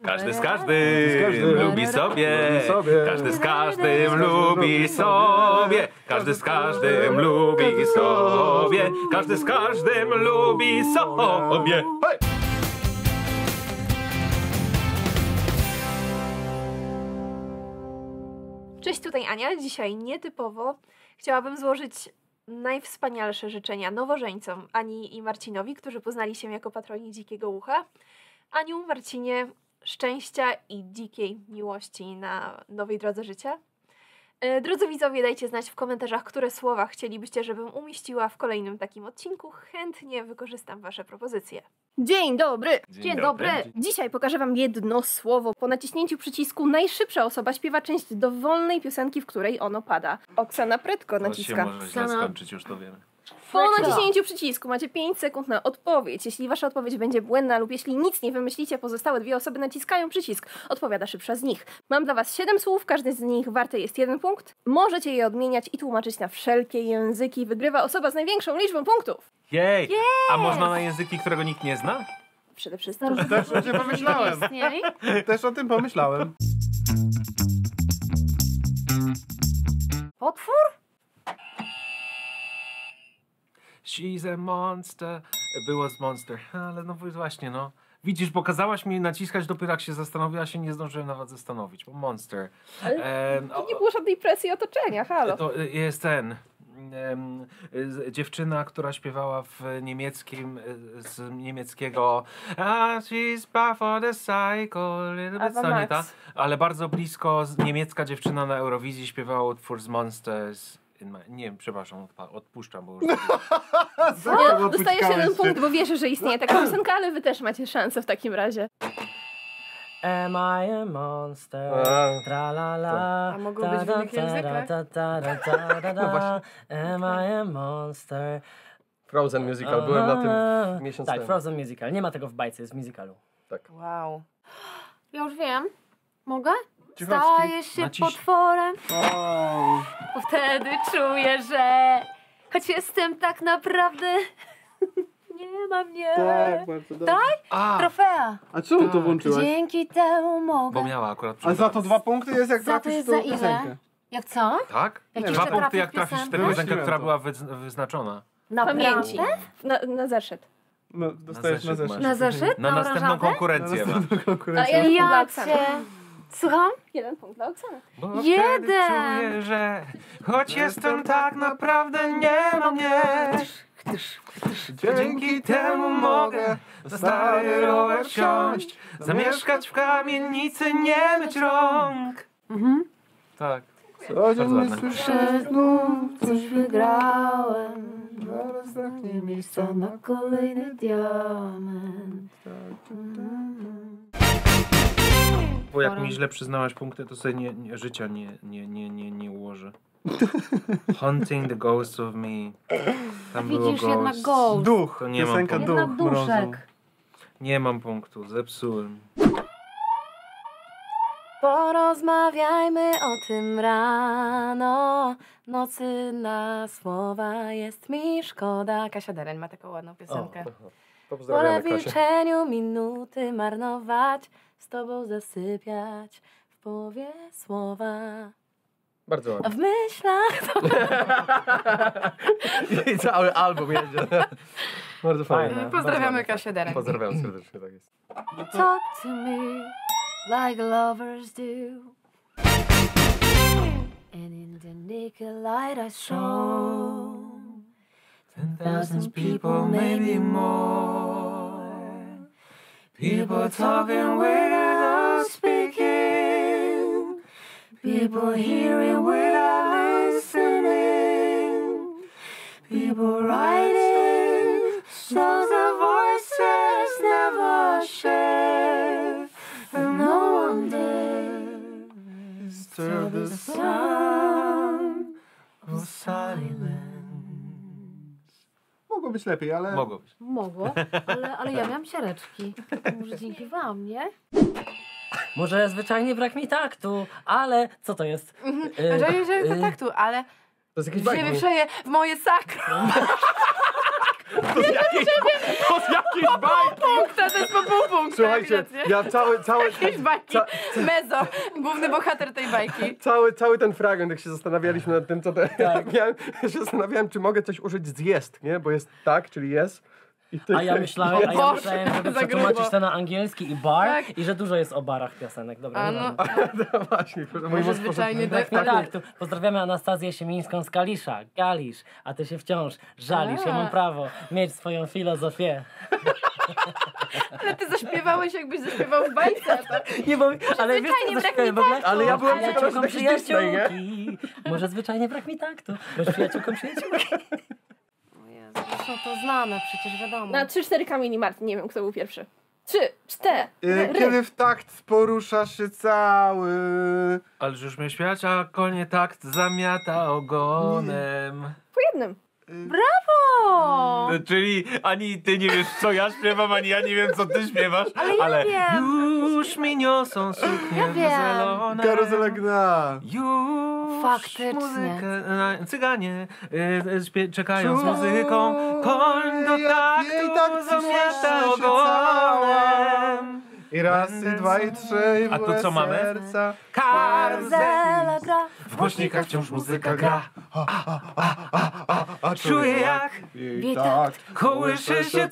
Każdy z każdym lubi sobie. Każdy z każdym lubi sobie. Każdy z każdym lubi sobie. Każdy z każdym lubi sobie. Hej! Cześć, tutaj Ania. Dzisiaj nietypowo chciałabym złożyć najwspanialsze życzenia nowożeńcom Ani i Marcinowi, którzy poznali się jako patroni Dzikiego Ucha. Aniu, Marcinie, szczęścia i dzikiej miłości na nowej drodze życia. Drodzy widzowie, dajcie znać w komentarzach, które słowa chcielibyście, żebym umieściła w kolejnym takim odcinku. Chętnie wykorzystam wasze propozycje. Dzień dobry! Dzień dobry. Dzisiaj pokażę wam jedno słowo. Po naciśnięciu przycisku najszybsza osoba śpiewa część dowolnej piosenki, w której ono pada. Oksana prędko naciska. To się może źle skończyć, już to wiemy. Po naciśnięciu przycisku macie 5 sekund na odpowiedź. Jeśli wasza odpowiedź będzie błędna lub jeśli nic nie wymyślicie, pozostałe 2 osoby naciskają przycisk. Odpowiada szybsza z nich. Mam dla was 7 słów, każdy z nich warte jest 1 punkt. Możecie je odmieniać i tłumaczyć na wszelkie języki. Wygrywa osoba z największą liczbą punktów. Jej! A można na języki, którego nikt nie zna? Przede wszystkim. Też o tym pomyślałem. Też o tym pomyślałem. Potwór? She's a monster. Było z monster. Ale no właśnie, no. Widzisz, bo kazałaś mi naciskać, dopiero jak się zastanowiła, się nie zdążyłem nawet zastanowić, bo monster. To nie było żadnej presji otoczenia, halo. To jest ten... dziewczyna, która śpiewała w niemieckim, z niemieckiego She's back for the cycle, little bit ta, ale bardzo blisko niemiecka dziewczyna na Eurowizji śpiewała utwór z Monsters. Nie wiem, przepraszam, odpuszczam, bo już... Dostajesz 1 punkt, bo wiesz, że istnieje taka piosenka, ale wy też macie szansę w takim razie. Am I a monster? Tra la la. A mogło być w innych językach? Am I a monster? Frozen Musical, byłem na tym miesiąc Tak, temu. Frozen Musical. Nie ma tego w bajce, jest w musicalu. Tak. Wow. Ja już wiem. Mogę? Cichowski. Stajesz się potworem. Bo wtedy czuję, że choć jestem tak naprawdę nie ma mnie. Tak, bardzo dobrze. Trofea. A czemu to włączyłaś? Dzięki temu mogę. Bo miała akurat... A za to 2 punkty jest jak Za to trafisz jest w tą za ile? piosenkę. Jak co? Tak? Jak 2 jeszcze punkty, jak trafisz trafisz w tę piosenkę? piosenkę, która Wymyśliłem była wyznaczona. Na pamięci. Na zeszyt. No, dostajesz na zeszyt. Na zeszyt? Na następną oranżadę? konkurencję masz. Ale ja cię... Słucham? 1 punkt dla Oksany. Bo wtedy czuję, że choć jestem tak naprawdę nie ma mnie. Dzięki temu mogę na stary rower wsiąść, zamieszkać w kamienicy, nie myć rąk. Tak. Codziennie słyszę znów Coś wygrałem. zaraz zdechnie miejsca Na kolejny diament. Bo jak mi źle przyznałaś punkty, to sobie życia nie ułożę. Hunting the ghost of me. Tam Widzisz, było jednak ghost. ghost. Duch, To nie mam piosenka punktu. Duch Mrozu. Nie mam punktu, zepsułem. Porozmawiajmy o tym rano. Nocy na słowa jest mi szkoda. Kasia Deren ma taką ładną piosenkę. To Wolę pozdrawiamy w Kasię. milczeniu minuty marnować, z tobą zasypiać w połowie słowa. Bardzo A ładnie. w myślach... I cały album jedzie. Bardzo fajne. Pozdrawiamy Kasię Deren. Pozdrawiam serdecznie, tak jest. Talk to me like lovers do, and in the naked light I show 10,000 people, maybe more. People talking without speaking. People hearing without listening. People writing songs that voices never share. And no one dare disturb the sound of silence. Mogło być lepiej, ale... Mogło być. Mogło, ale ja miałam siareczki. Może dzięki wam, nie? Może zwyczajnie brak mi taktu, ale co to jest? Że kontaktu, ale To jest jakiś się bajk. wieprzeje w moje sakrum. To z jakiejś bajki. Punkta, to jest po pół punkta. Słuchajcie, ja Jakieś bajki. Mezo, główny bohater tej bajki. cały ten fragment, jak się zastanawialiśmy nad tym, co to... Ja się zastanawiałem, czy mogę coś użyć z jest, nie? Bo jest tak, czyli jest. A ja myślałem, żeby przetłumaczyć to na angielski i bar Tak. i że dużo jest o barach piosenek. Dobra, A nie no, No właśnie, mój mózg zwyczajnie tak, tu pozdrawiamy Anastazję Siemińską z Kalisza. Kalisz, a ty się wciąż żalisz. Ja mam prawo mieć swoją filozofię. ale ty zaśpiewałeś, jakbyś zaśpiewał w bajce. Tak? Nie, bo, ale wiesz, co zaśpiewałem w ogóle? Ale ja byłem przyjaciółką przekonany, że jakiś Disney, nie? przyjaciółki. Może zwyczajnie brak mi taktu. Byś przyjaciółką przyjaciółki. O Jezu, są to znane, przecież wiadomo. Na 3-4 kamieni Martin, nie wiem kto był pierwszy. 3, 4. Kiedy w takt porusza się cały... Ale już mnie śmiać, a konie takt zamiata ogonem. Po jednym. O! Czyli ani ty nie wiesz, co ja śpiewam, ani ja nie wiem, co ty śpiewasz. Ale wiem. już mi niosą suknię Ja wiem. zelone. Karuzela gna. Już Faktycznie. muzykę, cyganie czekają z muzyką. Koń do taktu zamiata ogonem. I raz, i dwa, i trzy, i A tu co mamy? serca. Karuzela gra. W głośnikach wciąż muzyka gra. A Czuję jak i tak kołysze się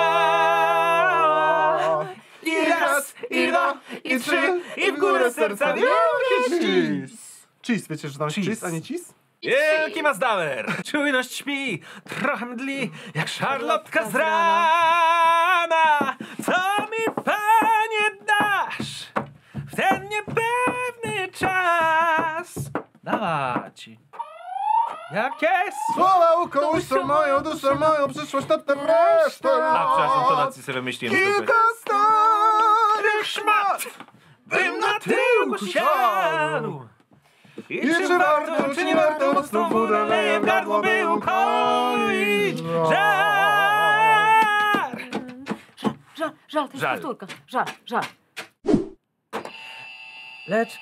cała. I raz, i dwa, i trzy, i w górę serca wielkie Cheese, wiecie, że tam jest Cheese. cheese, a nie cheese? Wielki Mazdamer! Czujność śpi, trochę mdli, jak szarlotka z rana. Co mi, Panie, dasz w ten niepewny czas? Dawać. Jakie Słowa ukołuszą moją duszę, moją przyszłość, to ten resztę. A, przepraszam, tonacji sobie wymyśliłem. Kilka starych Szmat! Bym na tyłku siadł! I czy warto, czy nie warto mocną wódę leje w gardło, by ukoić żar? Żal, to jest Żal. powtórka. Żal. Lecz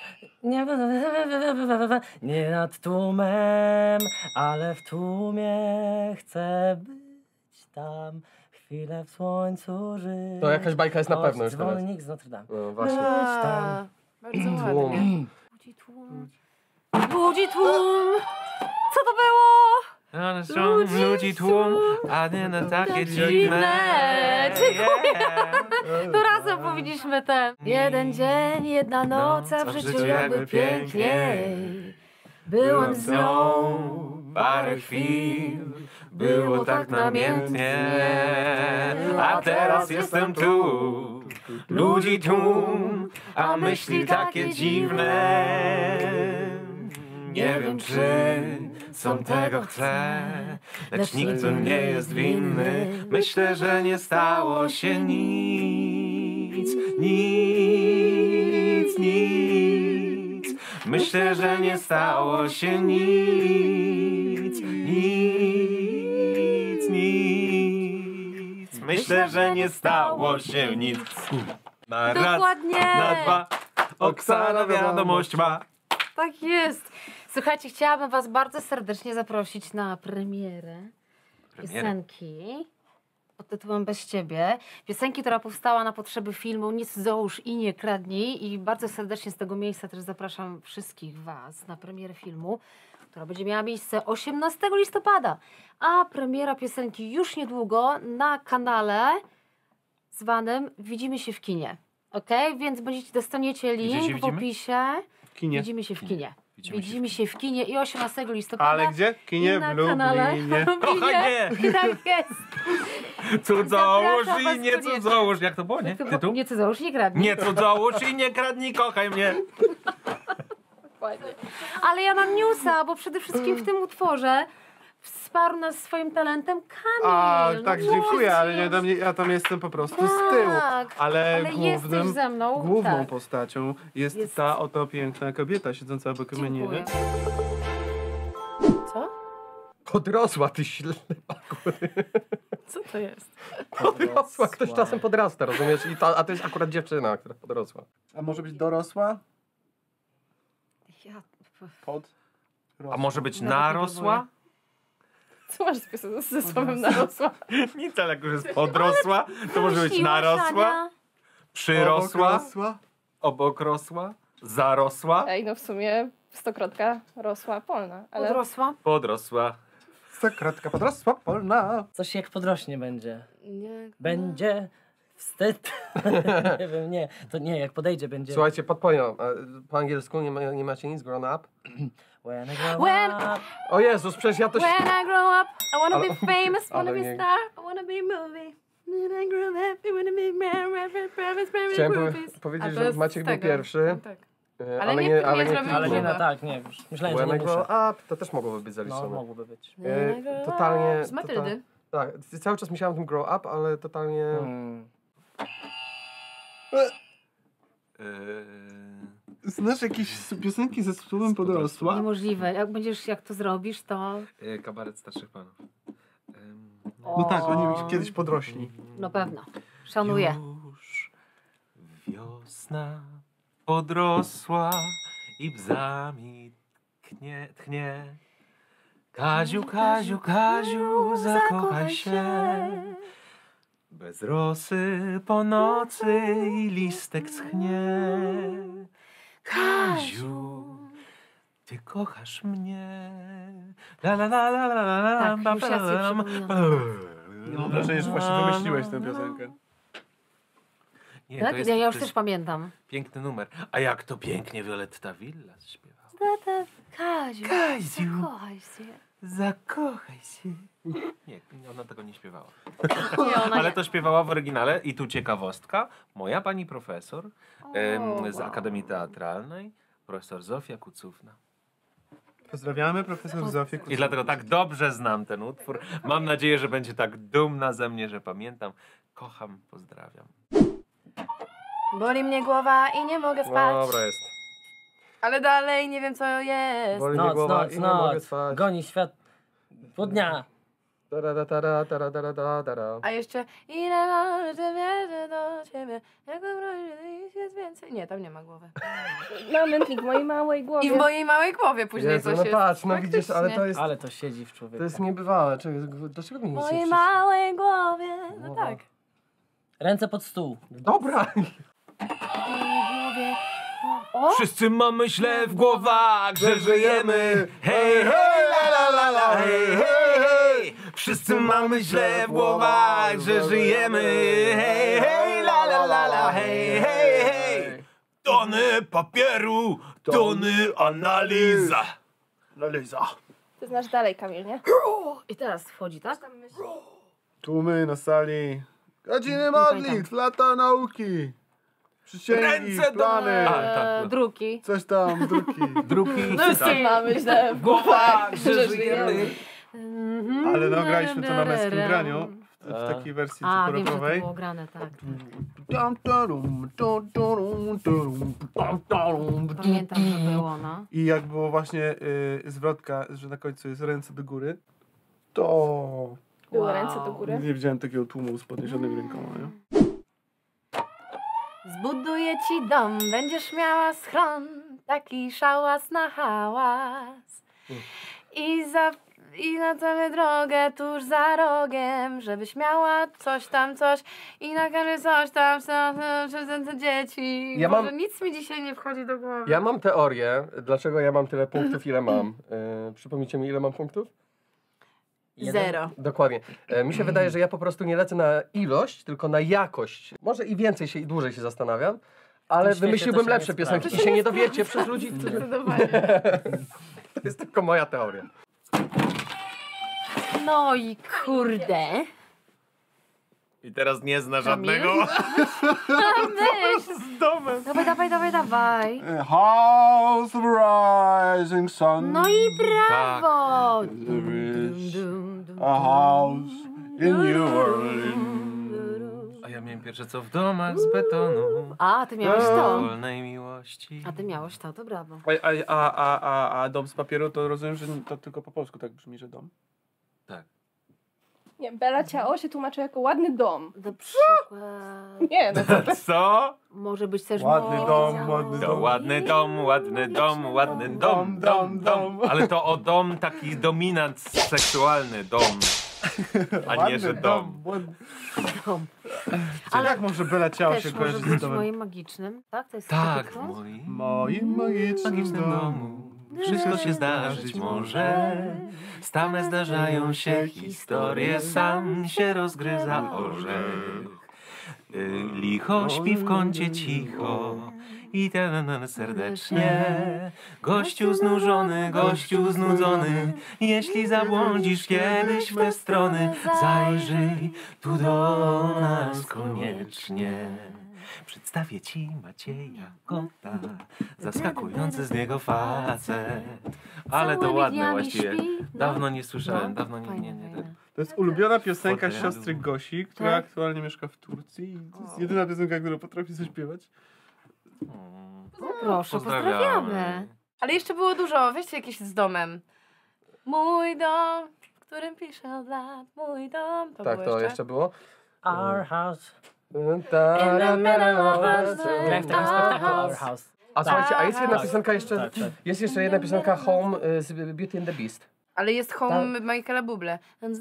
nie nad tłumem, ale w tłumie chcę być tam. Chwilę w słońcu żyć. To jakaś bajka jest na pewno już teraz. Dzwonnik z Notre Dame. No właśnie. A, bardzo ładnie. Budzi tłum. Budzi tłum. Co to było? Ludzi tłum, a nie na takie dziwne. Dziękuję. To razem powinniśmy ten. Jeden dzień, jedna noc, a w życiu jakby piękniej. Byłem z nią parę chwil, było tak namiętnie, a teraz jestem tu. Ludzi tłum, a myśli takie dziwne. Nie wiem, czy są tego chcę, lecz nikt tu nie jest winny. Myślę, że nie stało się nic. Myślę, że nie stało się nic. Myślę, że nie stało się nic. Na raz, Dokładnie. na dwa, Oksana wiadomość ma. Tak jest. Słuchajcie, chciałabym was bardzo serdecznie zaprosić na premierę piosenki pod tytułem Bez Ciebie. Piosenki, która powstała na potrzeby filmu Nic załóż i nie kradnij. I bardzo serdecznie z tego miejsca też zapraszam wszystkich was na premierę filmu, która będzie miała miejsce 18 listopada. A premiera piosenki już niedługo na kanale zwanym Widzimy się w kinie. Okej? Więc dostaniecie link w opisie. W kinie. Widzimy się w kinie. Widzimy się w kinie i 18 listopada. Ale gdzie? W kinie i w na Lublinie. kanale. Kochanie! Tak jest. Cudzołóż Zapraszam was i nie koniecznie. cudzołóż. Jak to było, nie? Tytuł? Nie cudzołóż, nie kradnij. Nie cudzołóż i nie kradnij, kochaj mnie. Ale ja mam newsa, bo przede wszystkim w tym utworze wsparł nas swoim talentem Kamil. A, No tak, właśnie. dziękuję, ale nie, ja tam jestem po prostu z tyłu. Tak, Ale jesteś ze mną. główną Tak. postacią jest Jest- ta oto piękna kobieta siedząca obok mnie. Dziękuję. Co? Podrosła, ty ślepa. Co to jest? Podrosła, ktoś czasem podrasta, rozumiesz? A to jest akurat dziewczyna, która podrosła. A może być dorosła? Ja... Pod? A może być narosła? Co masz ze słowem narosła? Nic, ale jak już jest podrosła, to może być narosła, przyrosła, obokrosła, zarosła, Ej, no w sumie stokrotka rosła polna, ale... Podrosła? podrosła. Stokrotka podrosła polna. Coś jak podrośnie będzie. Nie. Będzie wstyd. Nie wiem, nie. To nie, jak podejdzie będzie. Słuchajcie, podpowiem. Po angielsku nie macie nic, grown up? When I grow When- up. O Jezus, przecież ja to... When I grow up, I wanna Ale- be famous, wanna ale be nie- star, I wanna be movie. When I grow up, I wanna be Chciałem movies. powiedzieć, A to że jest Maciek z był tego. pierwszy, Tak. ale nie- nie nie ale zrobił Ale nie Kurwa. na tak, nie. Już myślałem, że When nie I grow muszę. up, to też mogłoby być No, zaliczone. mogłoby być. Totalnie... Z Matyldy. Tak, cały czas myślałem o tym grow up, ale totalnie... Znasz jakieś piosenki ze słowem podrosła? Niemożliwe. Jak to zrobisz, to... Kabaret starszych panów. No tak, oni kiedyś podrośli. Na pewno. Szanuję. Już wiosna podrosła i bzami tchnie. Kaziu, Kaziu, Kaziu, zakochaj się. Bez rosy po nocy i listek schnie. Kaziu, ty kochasz mnie. La la la la la la la. Tak, już ja sobie przypominam. Mam wrażenie, że właśnie wymyśliłeś tę piosenkę. Nie, Tak? to jest, Ja to już jest też pamiętam. piękny numer. A jak to pięknie Violetta Villas śpiewa. Kaziu, Kaziu. zakochaj się. Zakochaj się. Nie, ona tego nie śpiewała. Nie, ona Ale nie. to śpiewała w oryginale i tu ciekawostka. Moja pani profesor z Akademii Teatralnej, profesor Zofia Kucówna. Pozdrawiamy profesor Zofię I dlatego tak dobrze znam ten utwór. Mam nadzieję, że będzie tak dumna ze mnie, że pamiętam. Kocham, pozdrawiam. Boli mnie głowa i nie mogę spać. Dobra jest. Ale dalej nie wiem co jest. Boli mnie Noc, głowa noc, i nie mogę noc. spać. Goni świat. Po dnia. Tara. A jeszcze ile razy wierzę do ciebie, jak dobro jest więcej. Nie, tam nie ma głowy. Namiętnik w mojej małej głowie. I w mojej małej głowie później Jezu, coś no jest. patrz, no widzisz, ale to jest... Ale to siedzi w człowieku. To jest niebywałe. Dlaczego mi W nic nie mojej przyszło? małej głowie. No Głowa. tak. Ręce pod stół. Dobra! Wszyscy mamy źle w głowach, że żyjemy. Hej, hej, la la la la, hej, hej, hej. Wszyscy mamy źle w głowach, że żyjemy. Hej, hej, la la la la, hej, hej, hej. Tony papieru, tony analiza. Analiza. Ty znasz dalej, Kamil, nie? I teraz wchodzi, tak? Tłumy na sali. Godziny modlitw, lata nauki. Przysięgi, Ręce do- plany. A, tak. Druki. Coś tam, druki. Drugi. Wszyscy mamy źle w Głowach, że żyjemy. Ale no, graliśmy to na męskim graniu. W takiej wersji A, wiem, że to cyfrowej. było grane, tak. Pamiętam, że było, no. I jak było właśnie zwrotka, że na końcu jest ręce do góry, to Były ręce do góry. nie widziałem takiego tłumu z podniesionymi rękoma, nie? Zbuduję ci dom, będziesz miała schron, taki szałas na hałas. I na tę drogę tuż za rogiem, żebyś miała coś tam, coś i na każdy coś tam, przez te dzieci. Ja Boże, mam- nic mi dzisiaj nie wchodzi do głowy. Ja mam teorię, dlaczego ja mam tyle punktów, ile mam. Przypomnijcie mi, ile mam punktów? 0. Dokładnie. Mi się wydaje, że ja po prostu nie lecę na ilość, tylko na jakość. Może i więcej się, i dłużej się zastanawiam, ale świecie to wymyśliłbym się nie lepsze piosenki sprawdza. i się nie dowiecie przez ludzi. Zdecydowanie. To jest tylko moja teoria. No i kurde. I teraz nie zna żadnego. Myśl. Z domem. Dawaj. A house of rising sun. No i brawo. There is a house in New Orleans. A ja miałem pierwsze co w domach z betonu. A, ty miałeś to. Wolnej miłości. A ty miałeś to brawo. A dom z papieru to rozumiem, że to tylko po polsku tak brzmi, że dom. Tak. Nie, Bella Ciao się tłumaczy jako ładny dom. Na przykład... Nie, no to Co? Może być też Ładny dom, ładny To dom. ładny dom, ładny dom, ładny dom. Ale to o dom taki dominant seksualny dom. A nie, że dom. dom. Ale jak może Bella Ciao się Też może kojarzyć z być domem? moim magicznym, tak? To jest Tak, taki w tytuł? Moim magicznym magicznym domu. domu wszystko się zdarzyć może. Stale zdarzają się historie, sam się rozgryza orzech. Licho śpi w kącie cicho i ten serdecznie. Gościu znudzony, jeśli zabłądzisz kiedyś w te strony, zajrzyj tu do nas koniecznie. Przedstawię ci Macieja Kota, zaskakujący z niego facet. Ale to Całymi ładne dniami właściwie. śpi. Dawno nie słyszałem, No, dawno fajne, nie. fajne. To jest ulubiona piosenka Fotelu. siostry Gosi, która Tak? aktualnie mieszka w Turcji. I to jest jedyna piosenka, którą potrafi zaśpiewać. Proszę, pozdrawiamy. Ale jeszcze było dużo, weźcie jakieś z domem. Mój dom, w którym piszę od lat, mój dom. To Tak, było to jeszcze było. Our house. A Jak w takim spektaklu Our House. słuchajcie, a jest jedna Tak, piosenka jeszcze, tak, tak. jest jeszcze jedna piosenka Home z Beauty and the Beast. Ale jest Home Michaela Bublé.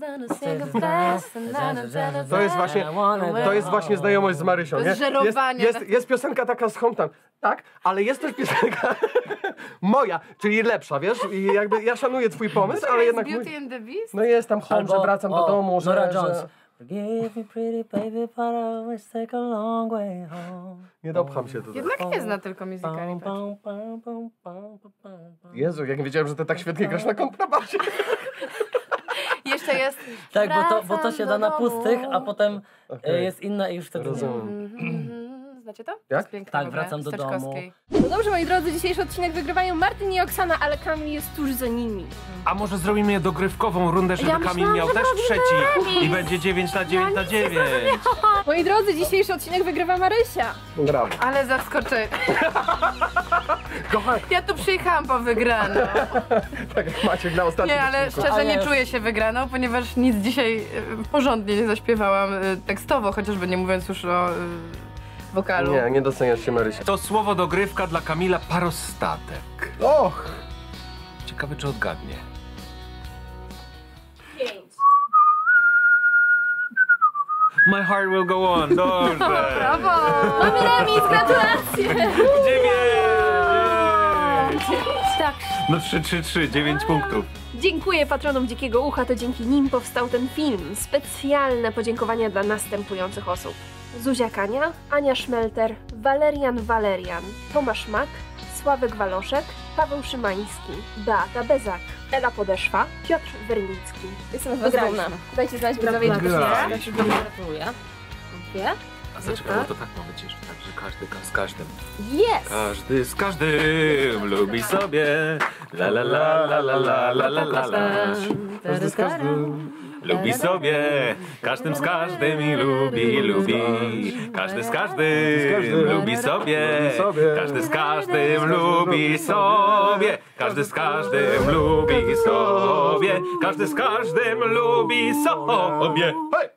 To jest właśnie znajomość z Marysią, To nie? jest żerowanie. Jest piosenka taka z Hometown, tak, ale jest też piosenka moja, czyli lepsza, wiesz? I jakby ja szanuję twój pomysł, ale jednak mój... Beauty and the Beast? No jest tam Home, że wracam do domu, Nora że... Jones. Forgive me pretty baby, but I always take a long way home. Nie dopcham się tutaj. Jednak nie zna tylko musicali. Jezu, jak nie wiedziałem, że ty tak świetnie grasz na kontrabasie. Jeszcze jest... Tak, bo to się da na pustych, a potem Okej. jest inna i już wtedy nie. Rozumiem. Znacie to? Jak? Jest piękne, Tak, dobre. wracam do Steczkowskiej. No dobrze, moi drodzy, dzisiejszy odcinek wygrywają Martin i Oksana, ale Kamil jest tuż za nimi. A może zrobimy je dogrywkową rundę, żeby Kamil myślałam, miał że też robimy trzeci remis. i będzie 9 na 9 na 9. Moi drodzy, dzisiejszy odcinek wygrywa Marysia. Brawo. Ale zaskoczenie. Ja tu przyjechałam po wygraną. Tak jak Maciek na ostatnim Nie, ale odcinku. szczerze A nie jest. czuję się wygraną, ponieważ nic dzisiaj porządnie nie zaśpiewałam tekstowo, chociażby nie mówiąc już o wokalu. Nie doceniasz się, Marysia. To słowo dogrywka dla Kamila parostatek. Och! Ciekawe, czy odgadnie. 5. My heart will go on. Dobrze. Brawo! Mamy remis, gratulacje! 9! Tak, No 3, 9 punktów. Dziękuję patronom Dzikiego Ucha, to dzięki nim powstał ten film. Specjalne podziękowania dla następujących osób. Zuzia Kania, Ania Szmelter, Walerian, Tomasz Mak, Sławek Waloszek, Paweł Szymański, Beata Bezak, Ela Podeszwa, Piotr Wernicki. Jestem z was dumna. Dajcie znać, widzowie, czy Gratulacje. gratuluję. Dwie. A zaczekaj, bo to tak ma być jeszcze, tak, że każdy z każdym. Jest! Każdy z każdym lubi sobie. La la la la la la la la la la. Każdy z każdym. Lubi sobie, każdym z każdym i lubi. Każdy z każdym lubi sobie, każdy z każdym lubi sobie, każdy z każdym lubi sobie, każdy z każdym lubi sobie. Hej!